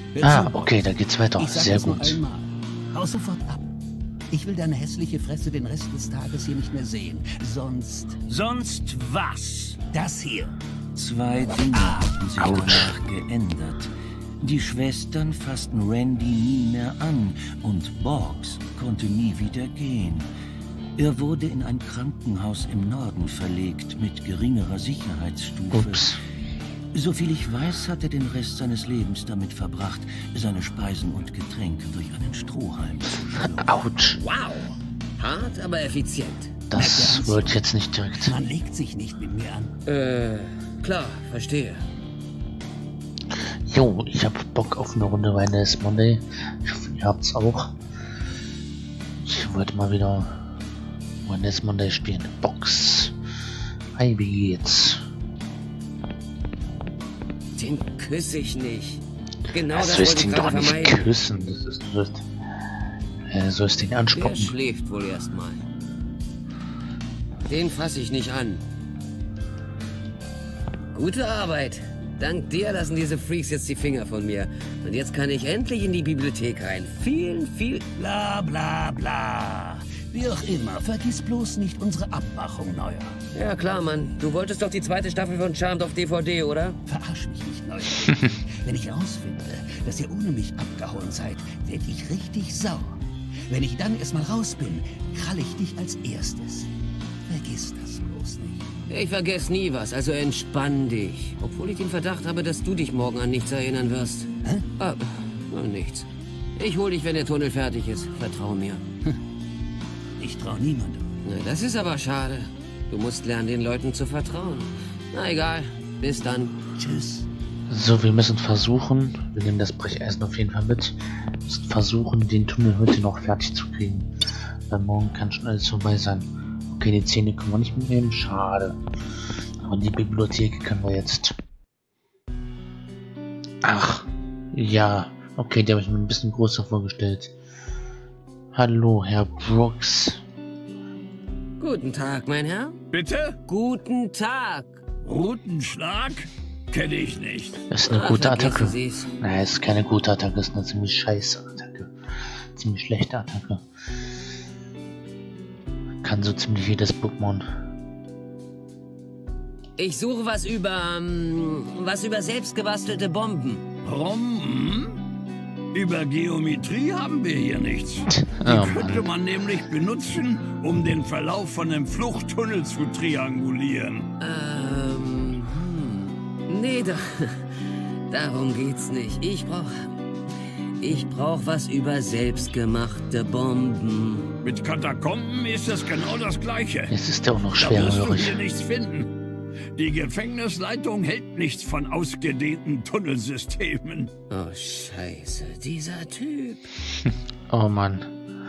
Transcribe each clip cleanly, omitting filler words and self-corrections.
Ah, okay, da geht's weiter. Ich sag Sehr es noch gut. einmal. Hau sofort ab. Ich will deine hässliche Fresse den Rest des Tages hier nicht mehr sehen. Sonst Sonst was? das hier. 2 Dinge hatten sich Autsch. danach geändert. Die Schwestern fassten Randy nie mehr an und Boggs konnte nie wieder gehen. Er wurde in ein Krankenhaus im Norden verlegt mit geringerer Sicherheitsstufe. Ups. Soviel ich weiß, hat er den Rest seines Lebens damit verbracht, seine Speisen und Getränke durch einen Strohhalm zu schlucken. Autsch. Wow. Hart, aber effizient. Das wird jetzt nicht direkt. Man legt sich nicht mit mir an. Klar, verstehe. Jo, ich hab Bock auf eine Runde Wilderness Monday. Ich hoffe, ihr habt's auch. Ich wollte mal wieder Wilderness Monday spielen. Box. Hi, wie geht's? Den küsse ich nicht. Genau Ja, das sollst wollte ich ihn doch gerade nicht vermeiden. küssen. Das ist, sollst ihn Der anspucken. schläft wohl erstmal. Den fasse ich nicht an. Gute Arbeit. Dank dir lassen diese Freaks jetzt die Finger von mir. Und jetzt kann ich endlich in die Bibliothek rein. Viel Bla bla bla. Wie auch immer, vergiss bloß nicht unsere Abmachung, Neuer. Ja klar, Mann. Du wolltest doch die zweite Staffel von Charmed auf DVD, oder? Verarsch mich nicht, Neuer. Wenn ich rausfinde, dass ihr ohne mich abgehauen seid, werd ich richtig sauer. Wenn ich dann erstmal raus bin, krall ich dich als erstes. Vergiss das bloß nicht. Ich vergesse nie was, also entspann dich. Obwohl ich den Verdacht habe, dass du dich morgen an nichts erinnern wirst. Hä? Ah, nichts. Ich hol dich, wenn der Tunnel fertig ist. Vertrau mir. Ich trau niemandem. Na, das ist aber schade. Du musst lernen, den Leuten zu vertrauen. Na egal. Bis dann. Tschüss. So, wir müssen versuchen, wir nehmen das Brecheisen auf jeden Fall mit, wir müssen versuchen, den Tunnel heute noch fertig zu kriegen. Weil morgen kann schon alles vorbei sein. Okay, die Zähne können wir nicht mitnehmen, schade. Aber die Bibliothek können wir jetzt. Ach, ja. Okay, die habe ich mir ein bisschen größer vorgestellt. Hallo, Herr Brooks. Guten Tag, mein Herr. Bitte? Guten Tag. Roten Schlag? Kenne ich nicht. Das ist eine Ah, gute vergessen Attacke. Sie's. Nein, es ist keine gute Attacke, es ist eine ziemlich scheiße Attacke. Ziemlich schlechte Attacke. Kann so ziemlich jedes Pokémon. Ich suche was über selbstgebastelte Bomben. Rom? Über Geometrie haben wir hier nichts. Oh, Die könnte man nämlich benutzen, um den Verlauf von einem Fluchttunnel zu triangulieren. Nee, darum geht's nicht. Ich brauch was über selbstgemachte Bomben. Mit Katakomben ist es genau das Gleiche. Jetzt ist der auch noch Da wirst du schwerhörig. hier nichts finden. Die Gefängnisleitung hält nichts von ausgedehnten Tunnelsystemen. Oh, Scheiße, dieser Typ. Oh Mann.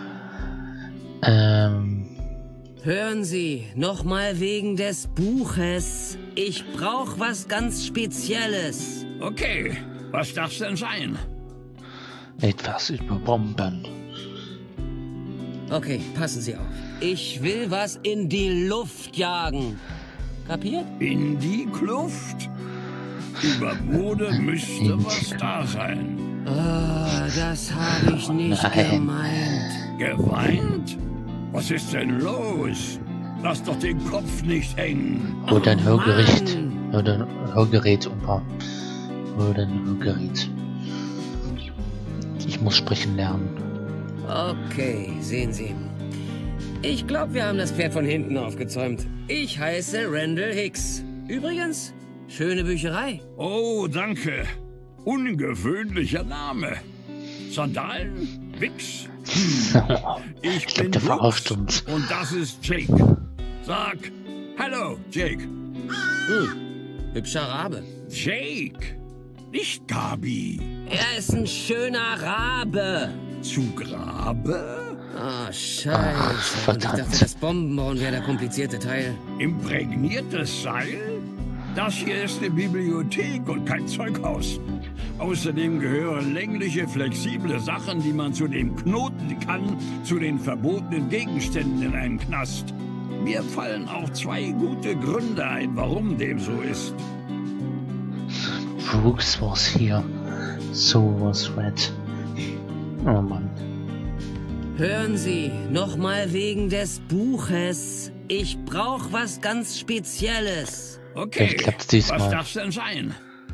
Hören Sie, nochmal wegen des Buches. Ich brauch was ganz Spezielles. Okay, was darf's denn sein? Etwas über Bomben. Okay, passen Sie auf. Ich will was in die Luft jagen. Kapiert? In die Kluft? Über Mode müsste was da sein. Ah, das habe ich nicht Nein. gemeint. Geweint? Was ist denn los? Lass doch den Kopf nicht hängen. Hol dein Hörgerät. Mann. Hol dein Hörgerät, Opa. Hol dein Hörgerät. Ich muss sprechen lernen. Okay, sehen Sie. Ich glaube, wir haben das Pferd von hinten aufgezäumt. Ich heiße Randall Hicks. Übrigens, schöne Bücherei. Oh, danke. Ungewöhnlicher Name. Sandalen? Wix? Ich glaub, bin der verarscht Brooks uns. und das ist Jake. Sag, hallo, Jake. Hübscher Rabe. Jake, nicht Gabi. Er ist ein schöner Rabe. Zu Grabe? Ah, scheiße. Ach, Und ich verdammt. dachte, das Bombenbauen wäre der komplizierte Teil. Imprägniertes Seil? Das hier ist eine Bibliothek und kein Zeughaus. Außerdem gehören längliche, flexible Sachen, die man zu dem knoten kann, zu den verbotenen Gegenständen in einem Knast. Mir fallen auch 2 gute Gründe ein, warum dem so ist. Brooks war's hier. So was Red. Oh Mann. Hören Sie, nochmal wegen des Buches. Ich brauche was ganz Spezielles. Okay, Vielleicht klappt's diesmal. was darf's denn sein?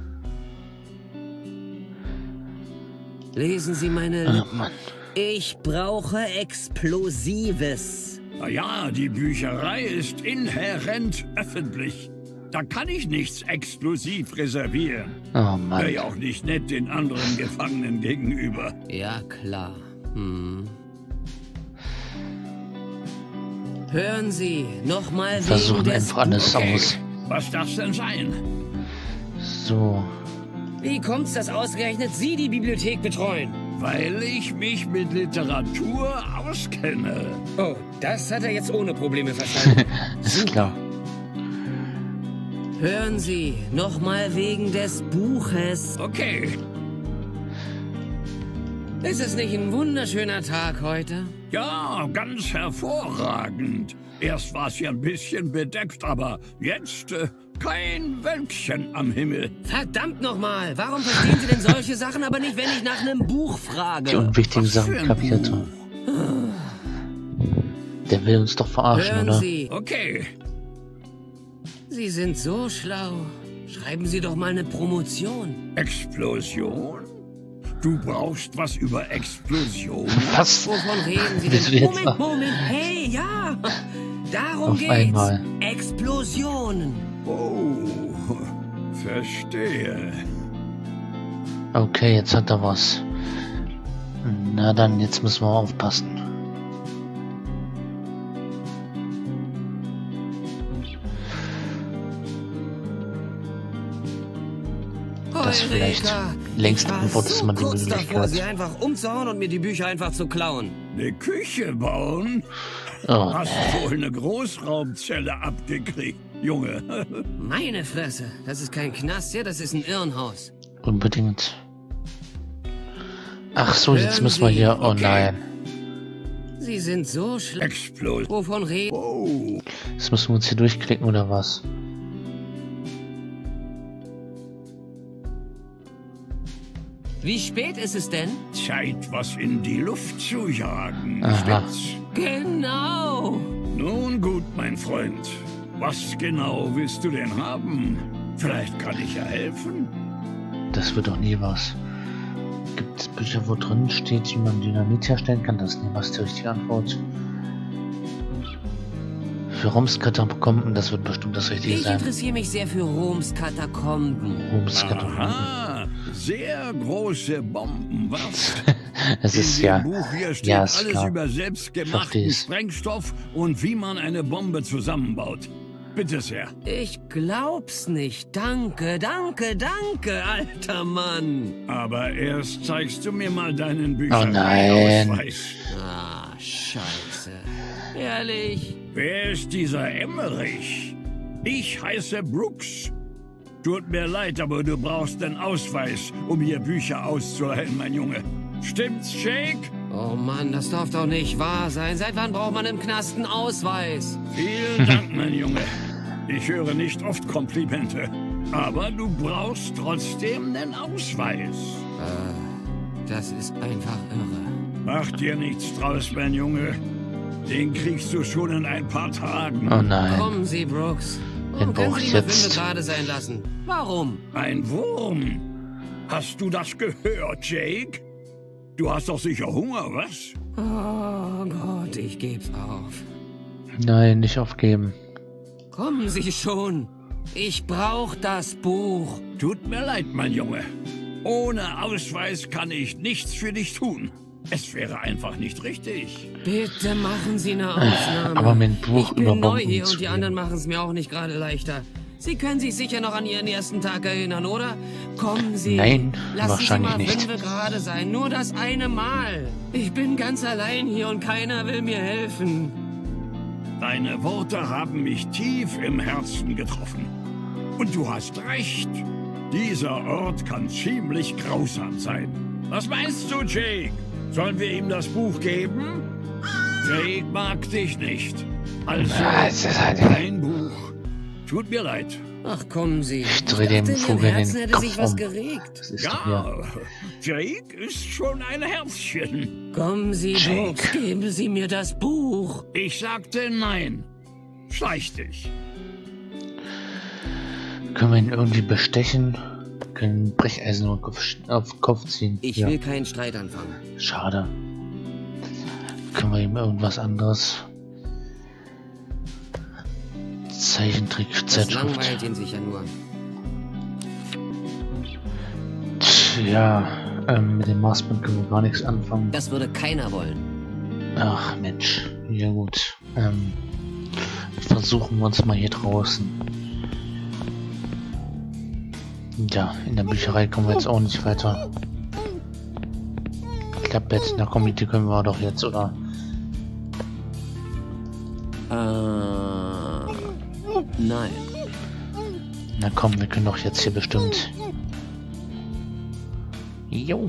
Lesen Sie meine Oh Lippen. Mann. Ich brauche Explosives. Na ja, die Bücherei ist inhärent öffentlich. Da kann ich nichts exklusiv reservieren. Oh Wäre Mann. ja auch nicht nett den anderen Gefangenen gegenüber. Ja, klar. Hören Sie, nochmal wegen Versuchen des einfach alles Okay, aus. was darf's denn sein? So. Wie kommt's, dass ausgerechnet Sie die Bibliothek betreuen? Weil ich mich mit Literatur auskenne. Oh, das hat er jetzt ohne Probleme verstanden. Ist klar. Hören Sie, nochmal wegen des Buches. Okay, Ist es nicht ein wunderschöner Tag heute? ja, ganz hervorragend. Erst war es ja ein bisschen bedeckt, aber jetzt kein Wölkchen am Himmel. Verdammt nochmal, warum verstehen Sie denn solche Sachen aber nicht, wenn ich nach einem Buch Die frage? unwichtigen Was für Sachen ein kapiert Buch? haben. Der will uns doch verarschen, Hören oder? Sie, Okay, Sie sind so schlau. Schreiben Sie doch mal eine Promotion. Explosion? Du brauchst was über Explosion? Was? Wovon reden Sie Bist du denn? jetzt Moment, hey, ja. Darum Auf geht's. einmal. Explosionen. Oh, verstehe. Okay, jetzt hat er was. Na dann, jetzt müssen wir aufpassen. Das vielleicht längst antwortet, dass man die kurz davor, Möglichkeit. Sie einfach umzuhauen und mir die Bücher einfach zu klauen. Eine Küche bauen? Oh, Hast wohl eine Großraumzelle abgekriegt, Junge. Meine Fresse, das ist kein Knast hier, das ist ein Irrenhaus. unbedingt. Ach so, jetzt Hören müssen wir Sie, hier. Oh okay. nein. Sie sind so schlecht. Explosion. Wovon reden? Oh, Jetzt müssen wir uns hier durchklicken oder was? Wie spät ist es denn? Zeit, was in die Luft zu jagen. Aha. Stimmt's? Genau. Nun gut, mein Freund. Was genau willst du denn haben? Vielleicht kann ich ja helfen. Das wird doch nie was. Gibt es Bücher, wo drin steht, wie man Dynamit herstellen kann? Das ist niemals die richtige Antwort. Für Roms Katakomben, das wird bestimmt das Richtige Ich sein. interessiere mich sehr für Roms Katakomben. Roms Katakomben. Aha, sehr große Bomben, was? Es ist In dem ja. Buch hier steht Ja, ist alles klar. über Ich selbstgemachten versteh's. Sprengstoff und wie man eine Bombe zusammenbaut. Bitte sehr. Ich glaub's nicht. Danke, danke, danke, alter Mann. Aber erst zeigst du mir mal deinen nein. Bücherei-Ausweis. Ah, scheiße. Ehrlich? Wer ist dieser Emmerich? Ich heiße Brooks. Tut mir leid, aber du brauchst den Ausweis, um hier Bücher auszuleihen, mein Junge. Stimmt's, Jake? Oh Mann, das darf doch nicht wahr sein. Seit wann braucht man im Knast einen Ausweis? Vielen Dank, mein Junge. Ich höre nicht oft Komplimente. Aber du brauchst trotzdem den Ausweis. Das ist einfach irre. Mach dir nichts draus, mein Junge. Den kriegst du schon in ein paar Tagen. Oh nein. Kommen Sie, Brooks. Den Warum können brauch Sie ich die jetzt. 5 gerade sein lassen? Warum? Ein Wurm. Hast du das gehört, Jake? Du hast doch sicher Hunger, was? Oh Gott, ich geb's auf. Nein, nicht aufgeben. Kommen Sie schon. Ich brauch das Buch. Tut mir leid, mein Junge. Ohne Ausweis kann ich nichts für dich tun. Es wäre einfach nicht richtig. Bitte machen Sie eine Ausnahme. Aber mit dem Buch ich bin über neu Bomben hier zu und die reden. anderen machen es mir auch nicht gerade leichter. Sie können sich sicher noch an Ihren ersten Tag erinnern, oder? Kommen Sie. Nein, Lassen wahrscheinlich Sie mal nicht. 5 gerade sein, nur das eine Mal. Ich bin ganz allein hier und keiner will mir helfen. Deine Worte haben mich tief im Herzen getroffen. Und du hast recht. Dieser Ort kann ziemlich grausam sein. Was meinst du, Jake? Sollen wir ihm das Buch geben? Jake mag dich nicht. Also Es ist halt- kein Buch. Tut mir leid. Ach, kommen Sie. Ich drehe dem dachte, in Ihrem Vogel Herzen den hätte Kopf sich was um. geregt. Das ist doch ja. Jake ist schon ein Herzchen. Kommen Sie, Jake. Brooks, geben Sie mir das Buch. Ich sagte nein. Schleich dich. Können wir ihn irgendwie bestechen? Können Brecheisen auf Kopf ziehen? Ich ja. will keinen Streit anfangen. Schade. Können wir ihm irgendwas anderes? Zeichentrick, Das Zeitschrift. langweilt ihn sicher nur. Ja, mit dem Maßband können wir gar nichts anfangen. Das würde keiner wollen. Ach Mensch, ja gut. Versuchen wir uns mal hier draußen. Ja, in der Bücherei kommen wir jetzt auch nicht weiter. Klappbett, na komm, die können wir doch jetzt, oder? Nein. Na komm, wir können doch jetzt hier bestimmt. Jo.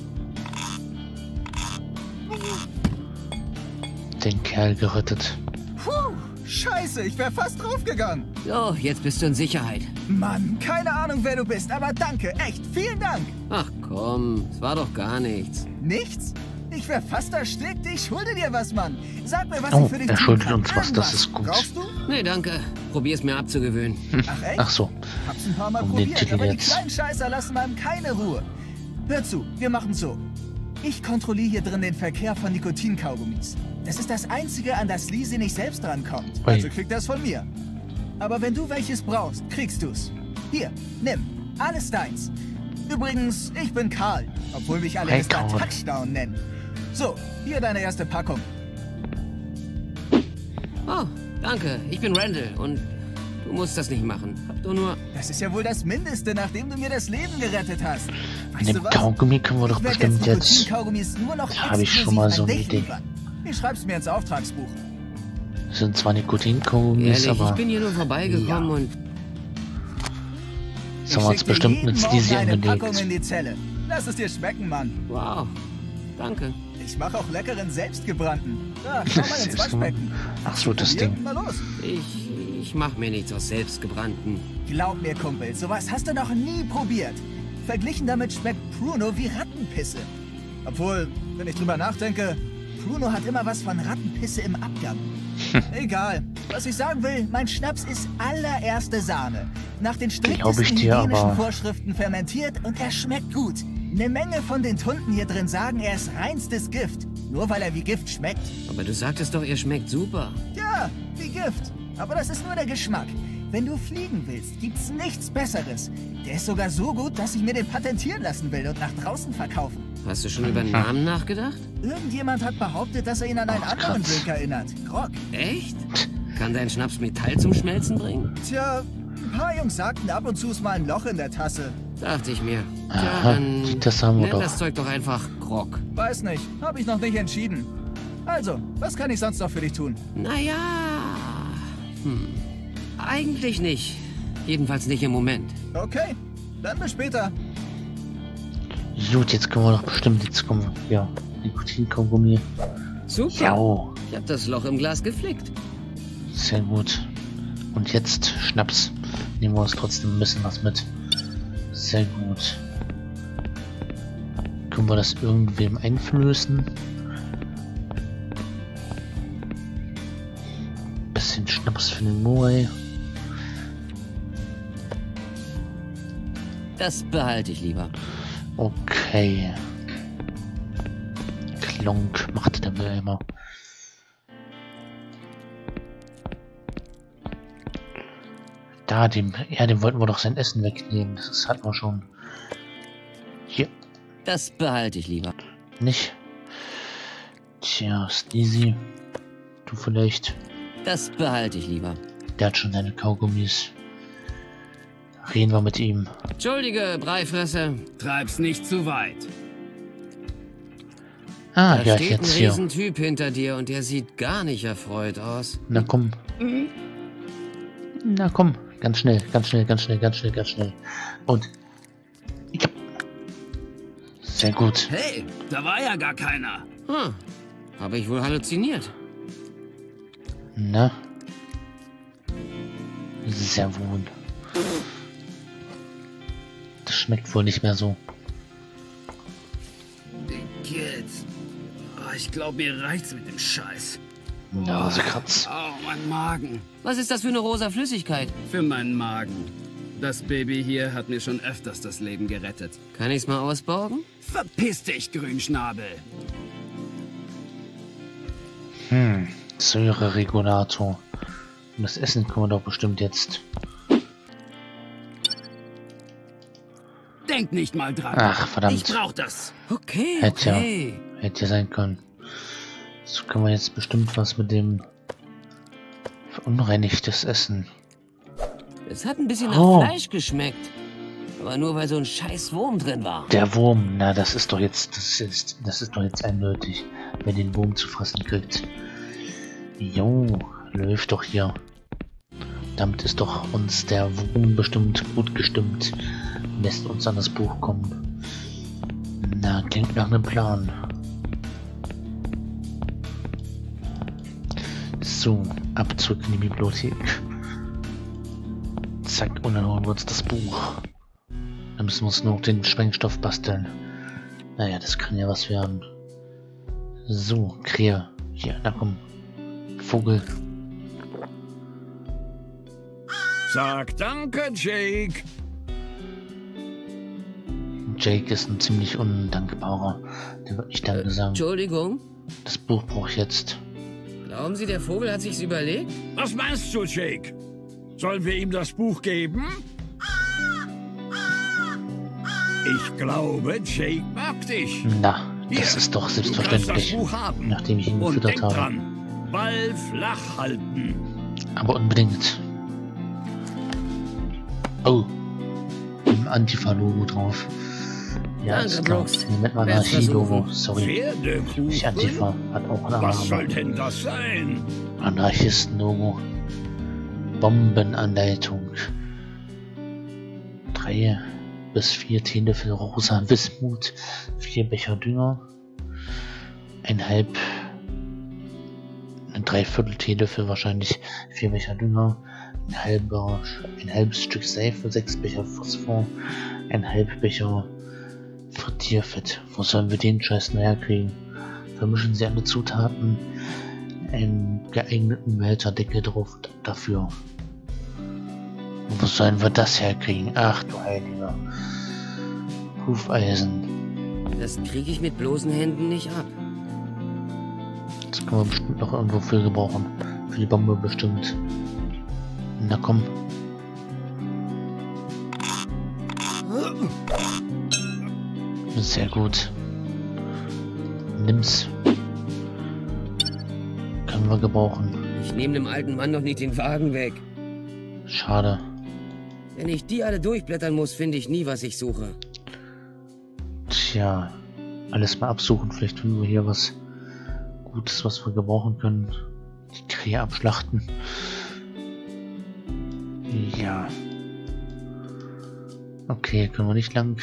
Den Kerl gerettet. Puh, scheiße, ich wäre fast draufgegangen. So, jetzt bist du in Sicherheit. Mann, keine Ahnung, wer du bist, aber danke, echt, vielen Dank. Ach komm, es war doch gar nichts. Nichts? Ich wäre fast erstickt, ich schulde dir was, Mann. Sag mir, was Oh, ich für dich er tun schuldet kann. uns was, das Irgendwas. ist gut. Brauchst du? Nee, danke. Probier's mir abzugewöhnen. Ach echt? Ach so, Hab's ein paar Mal Um den probiert, Titel aber die jetzt. kleinen Scheißer lassen einem keine Ruhe. Hör zu, wir machen so. Ich kontrolliere hier drin den Verkehr von Nikotinkaugummis. Das ist das Einzige, an das Lisi nicht selbst drankommt. Ui. Also kriegt das von mir. Aber wenn du welches brauchst, kriegst du's. Hier, nimm. Alles deins. Übrigens, ich bin Karl, obwohl mich alle Hey, Mr. Karl. Touchdown nennen. So, hier deine erste Packung. Oh, danke. Ich bin Randall und du musst das nicht machen. Hab doch nur... Das ist ja wohl das Mindeste, nachdem du mir das Leben gerettet hast. mit Weißt du dem was? Kaugummi können wir doch Ich werd bestimmt jetzt... Nikotinkaugummis nur noch Da hab ich schon exklusiv mal an so eine dich Idee. liefern. Ich schreib's mir ins Auftragsbuch. Das sind zwar Nikotinkaugummis, Ehrlich, ich aber... bin hier nur vorbeigekommen Ja. und... Das haben wir uns schick dir bestimmt jeden eine Morgen Sleazy eine Packung in angelegt. die Zelle. Lass es dir schmecken, Mann. Wow. Danke. Ich mache auch leckeren selbstgebrannten. Da, schau mal ins Siehst du mal? Waschbecken. Ach so, das Probier, Ding. Mal los. Ich mach mir nichts aus selbstgebrannten. Glaub mir, Kumpel, sowas hast du noch nie probiert. Verglichen damit schmeckt Pruno wie Rattenpisse. Obwohl, wenn ich drüber nachdenke, Pruno hat immer was von Rattenpisse im Abgang. Egal. Was ich sagen will, mein Schnaps ist allererste Sahne. Nach den Glaub ich striktesten dir, hygienischen aber- Vorschriften fermentiert und er schmeckt gut. Eine Menge von den Tunden hier drin sagen, er ist reinstes Gift. Nur weil er wie Gift schmeckt. Aber du sagtest doch, er schmeckt super. Ja, wie Gift. Aber das ist nur der Geschmack. Wenn du fliegen willst, gibt's nichts Besseres. Der ist sogar so gut, dass ich mir den patentieren lassen will und nach draußen verkaufen. Hast du schon über den Namen nachgedacht? Irgendjemand hat behauptet, dass er ihn an einen Ach, anderen krass. Drink erinnert. Grog. Echt? Kann dein Schnaps Metall zum Schmelzen bringen? Tja, ein paar Jungs sagten, ab und zu ist mal ein Loch in der Tasse. Dachte ich mir. Tja, Aha, dann das haben wir nenn doch. das Zeug doch einfach Grog. Weiß nicht, habe ich noch nicht entschieden. Also, was kann ich sonst noch für dich tun? Naja. Eigentlich nicht. Jedenfalls nicht im Moment. Okay, dann bis später. Gut, jetzt können wir doch bestimmt... Jetzt kommen wir... Ja, Nikotinkaugummi. Super. Ja, Ich hab das Loch im Glas geflickt. sehr gut. Und jetzt Schnaps. Nehmen wir uns trotzdem ein bisschen was mit. Sehr gut. Können wir das irgendwem einflößen? Bisschen Schnaps für den Moai. Das behalte ich lieber. Okay. Klonk macht der Will immer. Da, dem wollten wir doch sein Essen wegnehmen. Das hatten wir schon. Hier, Das behalte ich lieber. nicht. Tja, Sleazy. Du vielleicht. Das behalte ich lieber. Der hat schon seine Kaugummis. Reden wir mit ihm. Entschuldige, Breifresse. Treib's nicht zu weit. Ah, Da ja, steht jetzt ein hier. Riesentyp hinter dir und der sieht gar nicht erfreut aus. Na komm. Na komm. Ganz schnell, ganz schnell, ganz schnell, ganz schnell, ganz schnell. Und. Ja. Sehr gut. Hey, da war ja gar keiner. Habe ich wohl halluziniert? Na. Sehr wohl. schmeckt wohl nicht mehr so. Kids. Oh, ich glaube, mir reicht's mit dem Scheiß. Nasekratz. Oh, mein Magen. Was ist das für eine rosa Flüssigkeit? Für meinen Magen. Das Baby hier hat mir schon öfters das Leben gerettet. Kann ich's mal ausborgen? Verpiss dich, Grünschnabel. Säureregulator. Und das Essen können wir doch bestimmt jetzt. Denk nicht mal dran. Ach, verdammt. Ich brauch das. Okay, Hätte okay. Hätte ja sein können. So können wir jetzt bestimmt was mit dem verunreinigtes Essen. Es hat ein bisschen nach Oh. Fleisch geschmeckt. Aber nur weil so ein scheiß Wurm drin war. Der Wurm, na das ist doch jetzt, das ist doch jetzt eindeutig, wer den Wurm zu fressen kriegt. Jo, läuft doch hier. Damit ist doch uns der Wurm bestimmt gut gestimmt. Lässt uns an das Buch kommen. Na, klingt nach einem Plan. So, ab zurück in die Bibliothek. Zack, und dann holen wir uns das Buch. Dann müssen wir uns noch den Sprengstoff basteln. Naja, das kann ja was werden. So, Krähe. Hier, na komm. Vogel. Sag danke, Jake. Jake ist ein ziemlich undankbarer. Der wird nicht Danke sagen. Entschuldigung? Das Buch brauche ich jetzt. Glauben Sie, der Vogel hat sich's überlegt? Was meinst du, Jake? Sollen wir ihm das Buch geben? Ich glaube, Jake mag dich. Na, das Hier, ist doch Du kannst selbstverständlich. das Buch haben. Nachdem ich ihn Und gefüttert denk habe. dran, Ball flach halten. Aber unbedingt. Oh. Ein Antifa-Logo drauf. Ja, Danke, ist klar. Brooks. Mit meinem Werd's Anarchie-Logo. versuchen. Sorry. Pferdekuchen? Nicht Antifa. Hat auch einen Was soll Namen. denn das sein? Anarchisten-Logo. Bombenanleitung. 3 bis 4 Teelöffel rosa Wismut. 4 Becher Dünger. 1,5. Ein 3/4 Teelöffel wahrscheinlich. 4 Becher Dünger. Ein halbes Stück Seife. 6 Becher Phosphor. 1,5 Becher Frittierfett. Wo sollen wir den Scheiß noch herkriegen? Vermischen Sie alle Zutaten. Einen geeigneten Behälterdeckel drauf dafür. Wo sollen wir das herkriegen? Ach du Heiliger. Hufeisen. Das kriege ich mit bloßen Händen nicht ab. Das können wir bestimmt noch irgendwo für gebrauchen. Für die Bombe bestimmt. Na komm. Sehr gut. Nimm's. Können wir gebrauchen. Ich nehme dem alten Mann doch nicht den Wagen weg. Schade. Wenn ich die alle durchblättern muss, finde ich nie, was ich suche. Tja. Alles mal absuchen. Vielleicht finden wir hier was Gutes, was wir gebrauchen können. Die Krähe abschlachten. Ja. Okay, können wir nicht lang.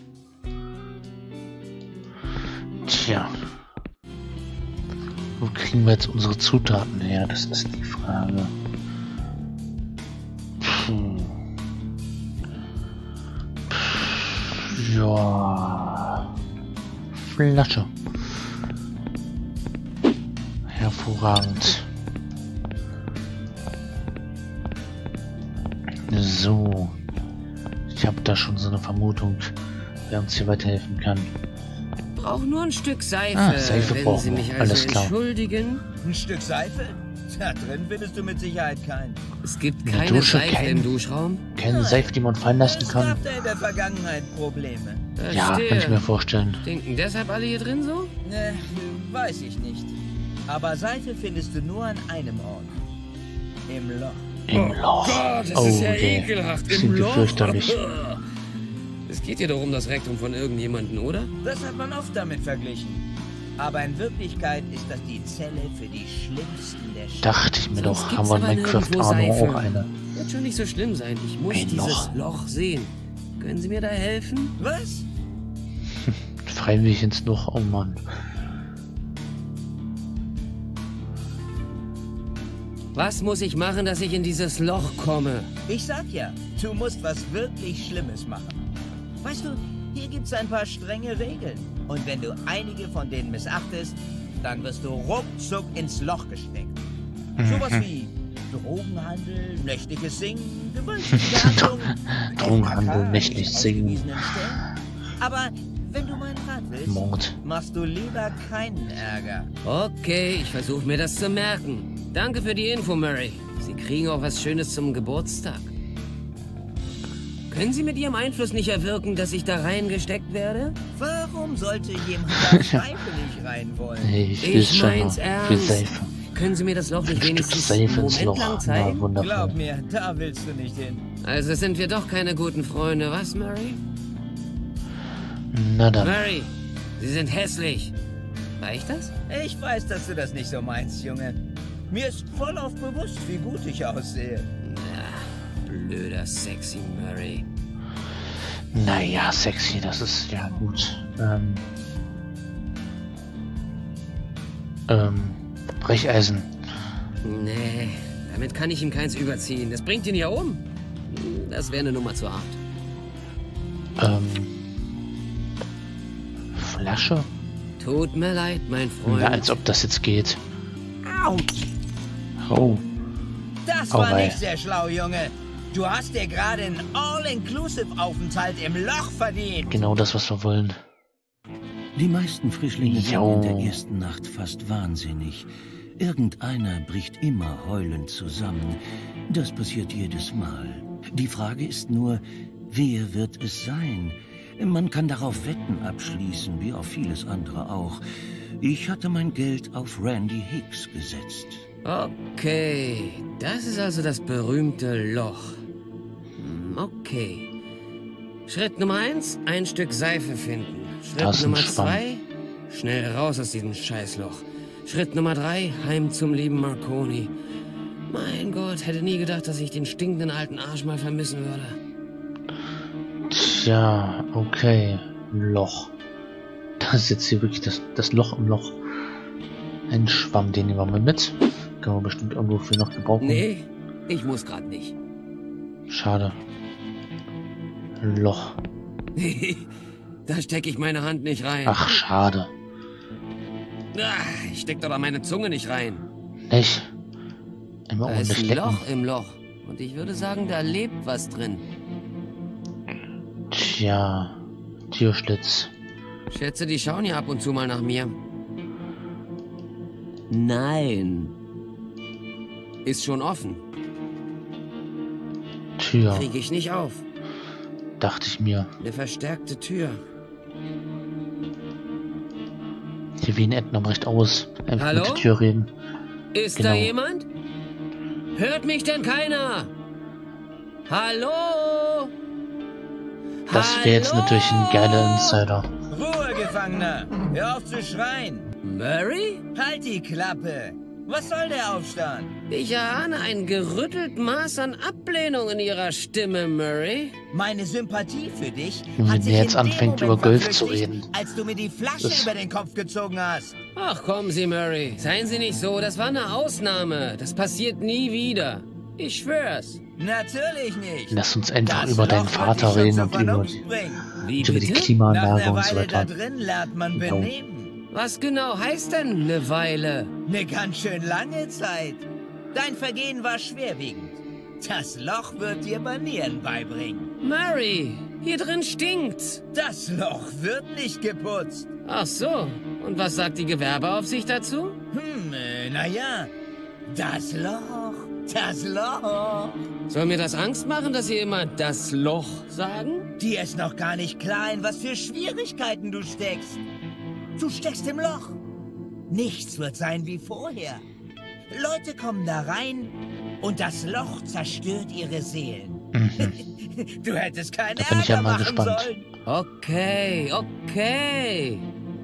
Tja. Wo kriegen wir jetzt unsere Zutaten her? Das ist die Frage. Ja. Flasche. Hervorragend. So. Ich habe da schon so eine Vermutung, wer uns hier weiterhelfen kann. Brauch nur ein Stück Seife. Seife Wenn brauchen Sie wir. mich also Alles klar. entschuldigen. Ein Stück Seife? Da drin findest du mit Sicherheit keinen. Es gibt In der keine Dusche Seife kein- im Duschraum. Keine Seife, die man fallen lassen Es kann. gab da in der Vergangenheit Probleme. Ja, kann ich mir vorstellen. Denken deshalb alle hier drin so? Ne, weiß ich nicht. Aber Seife findest du nur an einem Ort. Im Loch. Im Loch. Gott, das Oh, ist ja der ekelhaft. klingt Im Loch. fürchterlich. Es geht hier doch um das Rektum von irgendjemanden, oder? Das hat man oft damit verglichen. Aber in Wirklichkeit ist das die Zelle für die schlimmsten der Schlimmsten. Dachte ich mir Sonst doch, gibt's haben wir in aber Minecraft nirgendwo Arno Seife. auch eine. Wird schon nicht so schlimm sein. Ich muss Ein dieses Loch sehen. Können Sie mir da helfen? Was? Freiwillig ins Loch, oh Mann. Was muss ich machen, dass ich in dieses Loch komme? Ich sag ja, du musst was wirklich Schlimmes machen. Weißt du, hier gibt's ein paar strenge Regeln. Und wenn du einige von denen missachtest, dann wirst du ruckzuck ins Loch gesteckt. Sowas wie Drogenhandel, nächtliches Singen, gewaltige Behandlung. Drogenhandel, nächtliches Singen. Aber wenn du meinen Rat willst, Mord. machst du lieber keinen Ärger. Okay, ich versuche mir das zu merken. Danke für die Info, Murray. Sie kriegen auch was Schönes zum Geburtstag. Können Sie mit Ihrem Einfluss nicht erwirken, dass ich da reingesteckt werde? Warum sollte jemand da freiwillig rein wollen? Hey, ich will schon mein's noch. ernst. Für Seife. Können Sie mir das Loch nicht Ein Stück wenigstens Seife einen ins Moment Loch. lang Na, zeigen? wundervoll. Glaub mir, da willst du nicht hin. Also sind wir doch keine guten Freunde, was, Murray? Na dann. Murray, Sie sind hässlich. Reicht das? Ich weiß, dass du das nicht so meinst, Junge. Mir ist voll auf bewusst, wie gut ich aussehe. Na, blöder Sexy Murray. Naja, sexy, das ist ja gut. Brecheisen. Nee, damit kann ich ihm keins überziehen. Das bringt ihn ja um. Das wäre eine Nummer zu hart. Flasche? Tut mir leid, mein Freund. Na, als ob das jetzt geht. Autsch! Oh, Das war Auweih. nicht sehr schlau, Junge. Du hast dir gerade einen All-Inclusive-Aufenthalt im Loch verdient. genau das, was wir wollen. Die meisten Frischlinge Jo. werden in der ersten Nacht fast wahnsinnig. Irgendeiner bricht immer heulend zusammen. Das passiert jedes Mal. Die Frage ist nur, wer wird es sein? Man kann darauf Wetten abschließen, wie auf vieles andere auch. Ich hatte mein Geld auf Randy Hicks gesetzt. Okay, das ist also das berühmte Loch. Okay. Schritt Nummer 1, ein Stück Seife finden. Das Schritt ist ein Nummer Schwamm. 2, schnell raus aus diesem Scheißloch. Schritt Nummer 3, heim zum lieben Marconi. Mein Gott, hätte nie gedacht, dass ich den stinkenden alten Arsch mal vermissen würde. Tja, okay. Loch. Das ist jetzt hier wirklich das Loch im Loch. Ein Schwamm, den nehmen wir mal mit. Kann man bestimmt irgendwo für noch gebrauchen. Nee, ich muss gerade nicht. Schade. Loch. Da stecke ich meine Hand nicht rein. Ach, schade. Ich steck doch da meine Zunge nicht rein. Nicht? Immer Da ohne ist ein Flecken. Loch im Loch. Und ich würde sagen, da lebt was drin. Tja. Tierschlitz. Schätze, die schauen ja ab und zu mal nach mir. Nein. Ist schon offen. Tür. Kriege ich nicht auf. Dachte ich mir. Eine verstärkte Tür. Hier wie ein Edna bricht aus. Einfach Hallo? mit der Tür reden. Ist Genau. da jemand? Hört mich denn keiner? Hallo? Das wäre jetzt natürlich ein geiler Insider. Ruhe, Gefangener. Hör auf zu schreien. Murray? Halt die Klappe. Was soll der Aufstand? Ich erahne ein gerüttelt Maß an Ablehnung in Ihrer Stimme, Murray. Meine Sympathie für dich Wenn hat der sich jetzt in dem anfängt, Moment über Golf zu verflüchtigt, reden. als du mir die Flasche Das- über den Kopf gezogen hast. Ach, kommen Sie, Murray. Seien Sie nicht so, das war eine Ausnahme. Das passiert nie wieder. Ich schwör's. Natürlich nicht. Lass uns einfach Das über deinen Loch wird Vater dich schon reden zur und über Vernunft bringen. Wie die bitte? Nach Klimaanlage einer und so Weile da weiter. drin lernt man Jo. benehmen. Was genau heißt denn eine Weile? Eine ganz schön lange Zeit. Dein Vergehen war schwerwiegend. Das Loch wird dir Manieren beibringen. Murray, hier drin stinkt's. Das Loch wird nicht geputzt. Ach so. Und was sagt die Gewerbeaufsicht dazu? Naja, das Loch, das Loch. Soll mir das Angst machen, dass Sie immer das Loch sagen? Dir ist noch gar nicht klar, in was für Schwierigkeiten du steckst. Du steckst im Loch. Nichts wird sein wie vorher. Leute kommen da rein und das Loch zerstört ihre Seelen. Du hättest keinen Da bin ich ja Ärger mal machen gespannt. sollen. Okay.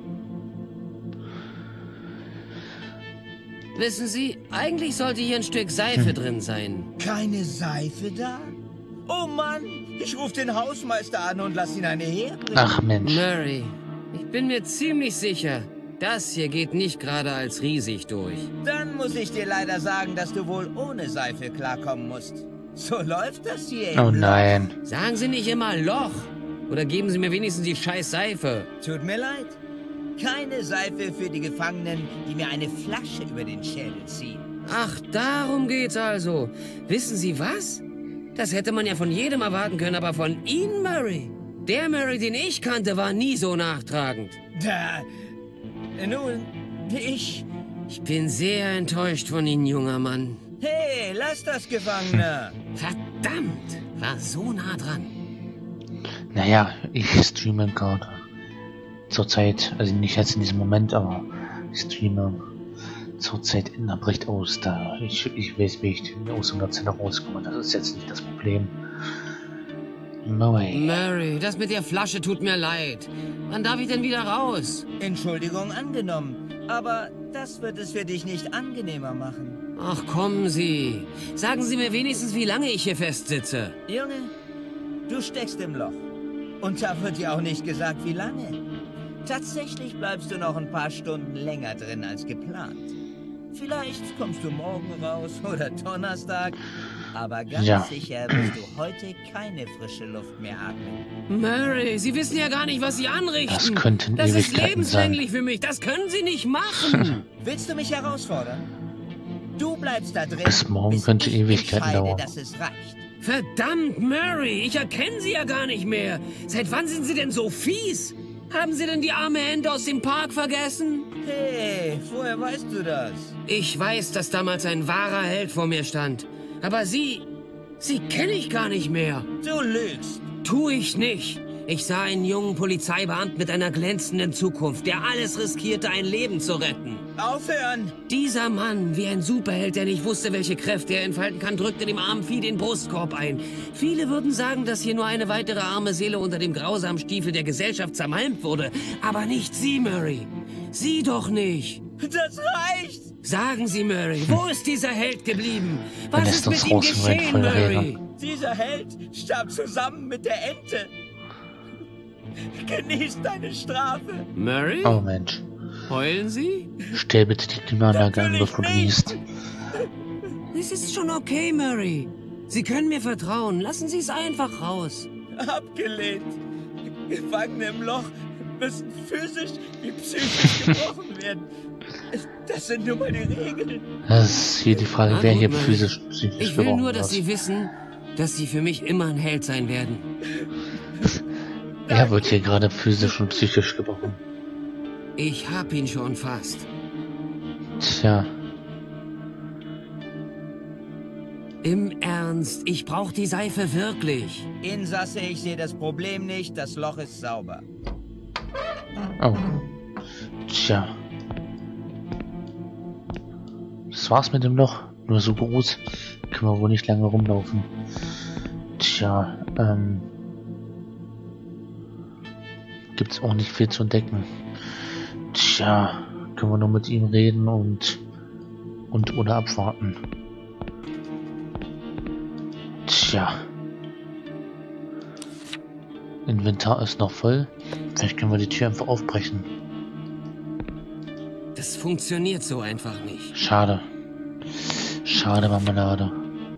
Wissen Sie, eigentlich sollte hier ein Stück Seife drin sein. Keine Seife da? Oh Mann, ich rufe den Hausmeister an und lass ihn eine herbringen. Ach Mensch. Murray, ich bin mir ziemlich sicher, das hier geht nicht gerade als riesig durch. Dann muss ich dir leider sagen, dass du wohl ohne Seife klarkommen musst. So läuft das hier. Oh im Loch. nein. Sagen Sie nicht immer Loch. Oder geben Sie mir wenigstens die scheiß Seife. Tut mir leid. Keine Seife für die Gefangenen, die mir eine Flasche über den Schädel ziehen. Ach, darum geht's also. Wissen Sie was? Das hätte man ja von jedem erwarten können, aber von Ihnen, Murray. Der Murray, den ich kannte, war nie so nachtragend. Nun, ich... Ich bin sehr enttäuscht von Ihnen, junger Mann. Hey, lass das, Gefangener. Verdammt, war so nah dran. Naja, ich streame gerade. Zurzeit, also nicht jetzt in diesem Moment, aber ich streame zurzeit in der Bericht aus. Da ich weiß, wie ich aus 100 Zelle rauskomme. Das ist jetzt nicht das Problem. Murray, das mit der Flasche tut mir leid. Wann darf ich denn wieder raus? Entschuldigung angenommen, aber das wird es für dich nicht angenehmer machen. Ach, kommen Sie. Sagen Sie mir wenigstens, wie lange ich hier festsitze. Junge, du steckst im Loch. Und da wird dir auch nicht gesagt, wie lange. Tatsächlich bleibst du noch ein paar Stunden länger drin als geplant. Vielleicht kommst du morgen raus oder Donnerstag. Aber ganz sicher wirst du heute keine frische Luft mehr atmen. Murray, Sie wissen ja gar nicht, was Sie anrichten. Das könnten Das ist Ewigkeiten lebenslänglich sein. für mich. Das können Sie nicht machen. Willst du mich herausfordern? Du bleibst da drin, Bis morgen könnte ich Ewigkeiten entscheide, dauern. dass es reicht. Verdammt, Murray, ich erkenne Sie ja gar nicht mehr. Seit wann sind Sie denn so fies? Haben Sie denn die arme Ente aus dem Park vergessen? Hey, woher weißt du das? Ich weiß, dass damals ein wahrer Held vor mir stand. Aber Sie kenne ich gar nicht mehr. Du lügst. Tu ich nicht. Ich sah einen jungen Polizeibeamten mit einer glänzenden Zukunft, der alles riskierte, ein Leben zu retten. Aufhören! Dieser Mann, wie ein Superheld, der nicht wusste, welche Kräfte er entfalten kann, drückte dem armen Vieh den Brustkorb ein. Viele würden sagen, dass hier nur eine weitere arme Seele unter dem grausamen Stiefel der Gesellschaft zermalmt wurde. Aber nicht Sie, Murray. Sie doch nicht. Das reicht! Sagen Sie, Murray, wo ist dieser Held geblieben? Dann Was ist ist das mit ihm raus, mein geschehen, Feuerlehrer. Murray? Dieser Held starb zusammen mit der Ente. Genieß deine Strafe. Murray? Oh Mensch. Heulen Sie? Stell bitte die Klimaanlage an, Natürlich bevor du nicht. liest. Es ist schon okay, Murray. Sie können mir vertrauen. Lassen Sie es einfach raus. Abgelehnt. Gefangene im Loch müssen physisch wie psychisch gebrochen werden. Das sind nun mal die Regeln. Das ist hier die Frage, Na wer gut, hier Murray. physisch psychisch Ich will gebrochen nur, dass wird. Sie wissen, dass Sie für mich immer ein Held sein werden. Er wird hier gerade physisch und psychisch gebrochen. Ich hab ihn schon fast. Tja, Im Ernst, ich brauche die Seife wirklich. Insasse, ich sehe das Problem nicht. Das Loch ist sauber. oh. Tja. Das war's mit dem Loch. Nur so groß. Können wir wohl nicht lange rumlaufen. Tja, gibt's auch nicht viel zu entdecken. Tja, können wir nur mit ihm reden und oder abwarten. Tja. Inventar ist noch voll. Vielleicht können wir die Tür einfach aufbrechen. Das funktioniert so einfach nicht. Schade. Schade, Marmelade.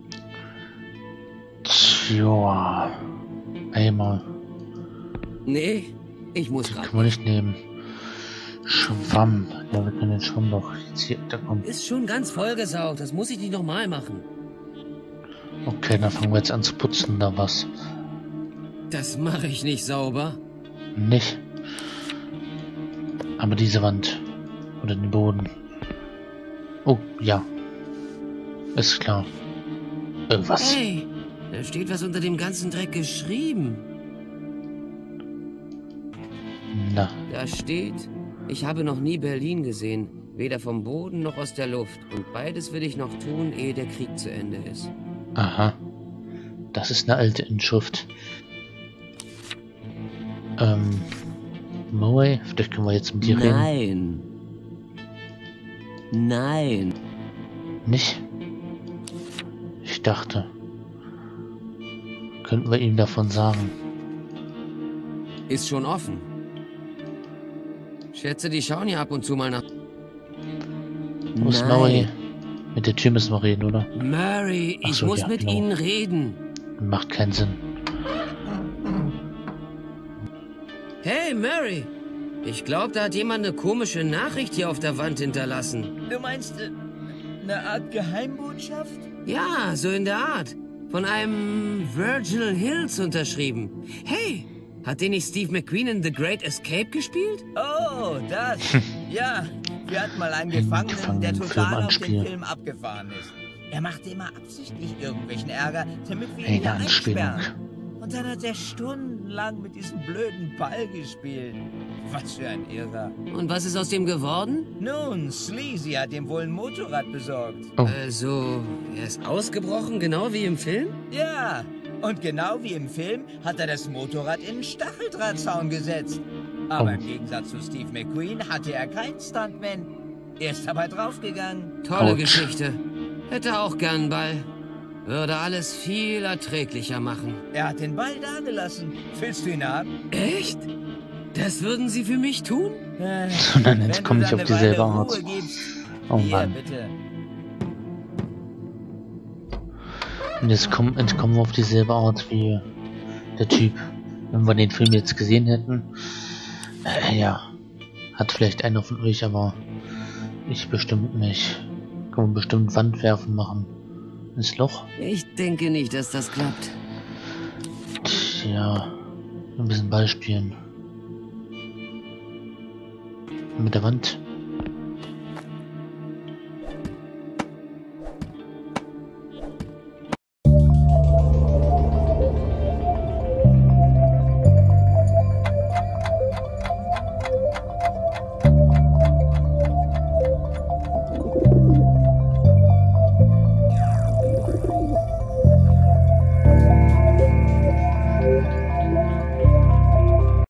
Tja. Einmal. Nee, ich muss Den grad. können wir nicht nehmen. Schwamm. Ja, wir können den Schwamm doch jetzt hier unterkommen. Ist schon ganz vollgesaugt. Das muss ich nicht nochmal machen. Okay, dann fangen wir jetzt an zu putzen, da was. Das mache ich nicht sauber. Nicht. Aber diese Wand. Oder den Boden. Oh, ja. Ist klar. Was? Hey, da steht was unter dem ganzen Dreck geschrieben. Na, Da steht, ich habe noch nie Berlin gesehen. Weder vom Boden noch aus der Luft. Und beides will ich noch tun, ehe der Krieg zu Ende ist. aha. Das ist eine alte Inschrift. Moe, vielleicht können wir jetzt mit dir reden. Nein. Nein. Nicht? Ich dachte. Könnten wir ihm davon sagen. Ist schon offen. Schätze, die schauen ja ab und zu mal nach... Wo ist Moe? Mit der Tür müssen wir reden, oder? Murray, Ach ich so, muss ja, mit genau. Ihnen reden. Macht keinen Sinn. Hey, Mary. Ich glaube, da hat jemand eine komische Nachricht hier auf der Wand hinterlassen. Du meinst, eine Art Geheimbotschaft? Ja, so in der Art. Von einem Virgil Hills unterschrieben. Hey, hat den nicht Steve McQueen in The Great Escape gespielt? Oh, das. Ja, wir hatten mal einen Gefangenen, der total auf den Film abgefahren ist. Er machte immer absichtlich irgendwelchen Ärger, damit wir ihn wieder einsperren. Und dann hat er stundenlang mit diesem blöden Ball gespielt. Was für ein Irrer. Und was ist aus dem geworden? Nun, Sleazy hat ihm wohl ein Motorrad besorgt. Oh. Also, er ist ausgebrochen, genau wie im Film? Ja, und genau wie im Film hat er das Motorrad in einen Stacheldrahtzaun gesetzt. Aber im Gegensatz zu Steve McQueen hatte er keinen Stuntman. Er ist dabei draufgegangen. Tolle Geschichte. Hätte auch gern einen Ball. Würde alles viel erträglicher machen. Er hat den Ball dagelassen. Willst du ihn haben? Echt? Das würden Sie für mich tun? Und dann entkomme ich auf dieselbe Art. Oh Mann. Bitte. Und jetzt entkommen wir auf dieselbe Art wie der Typ. Wenn wir den Film jetzt gesehen hätten. Ja. Hat vielleicht einer von euch, aber ich bestimmt nicht. Kann man bestimmt Wandwerfen machen. Ins Loch? Ich denke nicht, dass das klappt. Tja. Ein bisschen Ball spielen. Mit der Wand.